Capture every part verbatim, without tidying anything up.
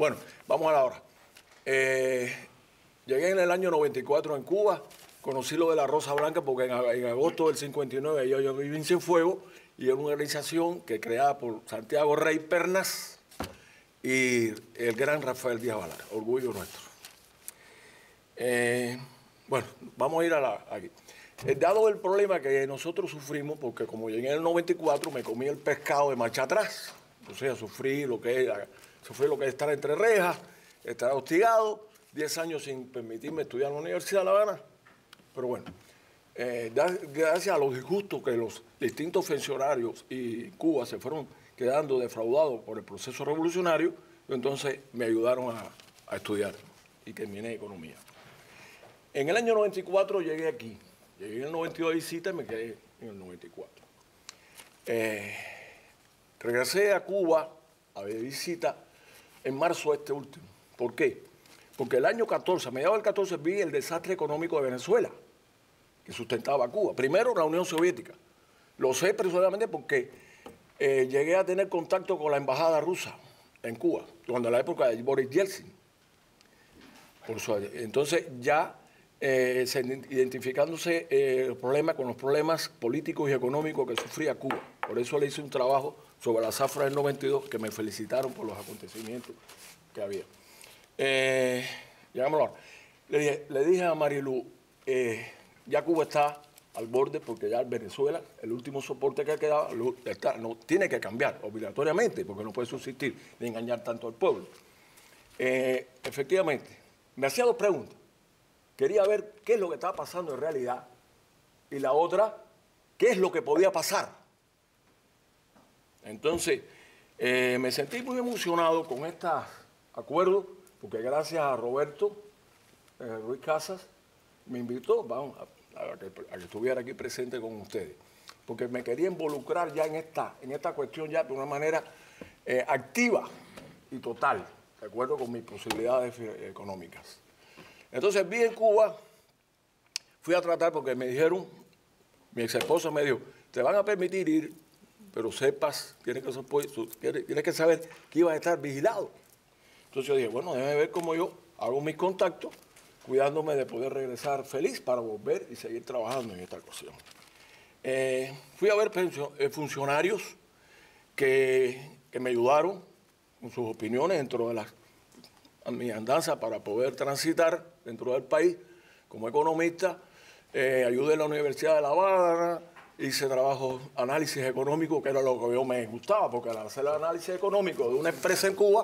Bueno, vamos a la hora. Eh, llegué en el año noventa y cuatro en Cuba, conocí lo de la Rosa Blanca porque en, en agosto del cincuenta y nueve yo, yo viví en Cienfuegos y era una organización que creada por Santiago Rey Pernas y el gran Rafael Díaz Valar, orgullo nuestro. Eh, bueno, vamos a ir a la, aquí. Eh, dado el problema que nosotros sufrimos, porque como llegué en el noventa y cuatro me comí el pescado de marcha atrás, o sea, sufrí lo que es, sufrí lo que es estar entre rejas, estar hostigado, diez años sin permitirme estudiar en la Universidad de La Habana, pero bueno, eh, da, gracias a los disgustos que los distintos funcionarios y Cuba se fueron quedando defraudados por el proceso revolucionario, entonces me ayudaron a, a estudiar y terminé economía. En el año noventa y cuatro llegué aquí, llegué en el noventa y dos de visita y me quedé en el noventa y cuatro. Eh, regresé a Cuba a visita en marzo este último. ¿Por qué? Porque el año catorce, a mediados del catorce, vi el desastre económico de Venezuela, que sustentaba a Cuba. Primero la Unión Soviética. Lo sé personalmente porque eh, llegué a tener contacto con la embajada rusa en Cuba, durante la época de Boris Yeltsin. Por su, entonces ya eh, se, identificándose eh, el problema con los problemas políticos y económicos que sufría Cuba. Por eso le hice un trabajo sobre la zafra del noventa y dos, que me felicitaron por los acontecimientos que había. Eh, llegámoslo. Le dije, le dije a Marilu, eh, ya Cuba está al borde porque ya Venezuela, el último soporte que ha quedado, está, no, tiene que cambiar obligatoriamente porque no puede subsistir ni engañar tanto al pueblo. Eh, efectivamente, me hacía dos preguntas. Quería ver qué es lo que estaba pasando en realidad y la otra, qué es lo que podía pasar. Entonces, eh, me sentí muy emocionado con este acuerdo porque gracias a Roberto eh, Ruiz Casas me invitó vamos, a, a, que, a que estuviera aquí presente con ustedes, porque me quería involucrar ya en esta, en esta cuestión ya de una manera eh, activa y total, de acuerdo con mis posibilidades económicas. Entonces vi en Cuba, fui a tratar porque me dijeron, mi ex esposa me dijo, te van a permitir ir, pero sepas, tienes que, tienes que saber que ibas a estar vigilado. Entonces yo dije, bueno, déjame ver cómo yo hago mis contactos, cuidándome de poder regresar feliz para volver y seguir trabajando en esta cuestión. Eh, fui a ver funcionarios que, que me ayudaron con sus opiniones dentro de las, mi andanza para poder transitar dentro del país como economista. Eh, ayudé en la Universidad de La Habana, hice trabajo, análisis económico, que era lo que yo me gustaba, porque al hacer el análisis económico de una empresa en Cuba,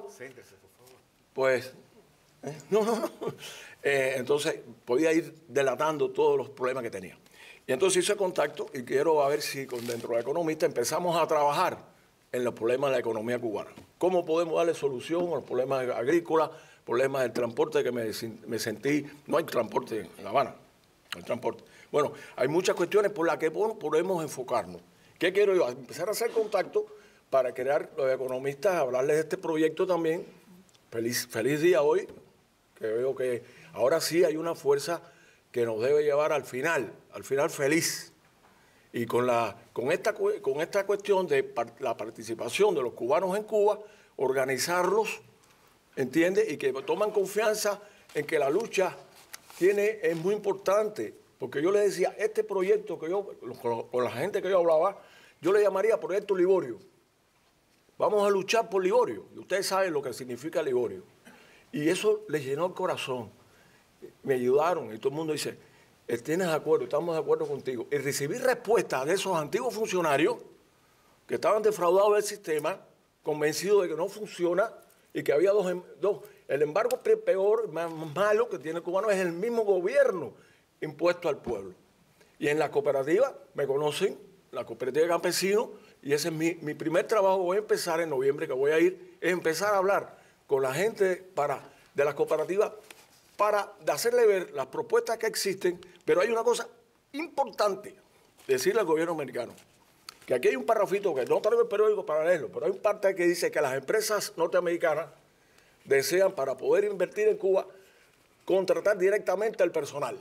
pues, eh, no, no, no. Eh, entonces podía ir delatando todos los problemas que tenía. Y entonces hice contacto y quiero a ver si con, dentro de la economista empezamos a trabajar en los problemas de la economía cubana. ¿Cómo podemos darle solución a los problemas agrícolas, problemas del transporte que me, me sentí, no hay transporte en La Habana, no hay transporte. Bueno, hay muchas cuestiones por las que podemos enfocarnos. ¿Qué quiero yo? Empezar a hacer contacto para crear los economistas, hablarles de este proyecto también. Feliz, feliz día hoy, que veo que ahora sí hay una fuerza que nos debe llevar al final, al final feliz. Y con, la, con, esta, con esta cuestión de la participación de los cubanos en Cuba, organizarlos, ¿entiende? Y que toman confianza en que la lucha tiene, es muy importante. Porque yo le decía, este proyecto que yo, con, con la gente que yo hablaba, yo le llamaría Proyecto Liborio. Vamos a luchar por Liborio. Y ustedes saben lo que significa Liborio. Y eso les llenó el corazón. Me ayudaron y todo el mundo dice, ¿tienes de acuerdo? Estamos de acuerdo contigo. Y recibí respuestas de esos antiguos funcionarios que estaban defraudados del sistema, convencidos de que no funciona y que había dos, dos. El embargo peor, más malo que tiene el cubano es el mismo gobierno impuesto al pueblo. Y en la cooperativa, me conocen, la cooperativa de campesinos, y ese es mi, mi primer trabajo, voy a empezar en noviembre, que voy a ir, es empezar a hablar con la gente para, de las cooperativas para hacerle ver las propuestas que existen, pero hay una cosa importante, decirle al gobierno americano, que aquí hay un parrafito que no traigo el periódico para leerlo, pero hay un parte que dice que las empresas norteamericanas desean, para poder invertir en Cuba, contratar directamente al personal.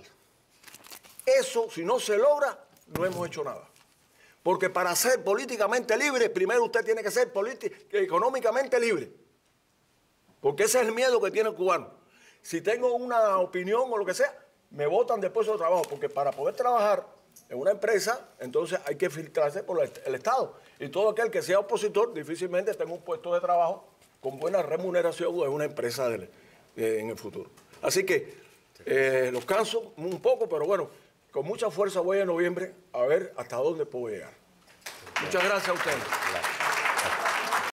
Eso, si no se logra, no hemos hecho nada. Porque para ser políticamente libre, primero usted tiene que ser económicamente libre. Porque ese es el miedo que tiene el cubano. Si tengo una opinión o lo que sea, me botan después del trabajo, porque para poder trabajar en una empresa, entonces hay que filtrarse por el Estado. Y todo aquel que sea opositor difícilmente tenga un puesto de trabajo con buena remuneración en una empresa de, de, en el futuro. Así que eh, los canso un poco, pero bueno, con mucha fuerza voy en noviembre a ver hasta dónde puedo llegar. Muchas gracias a ustedes.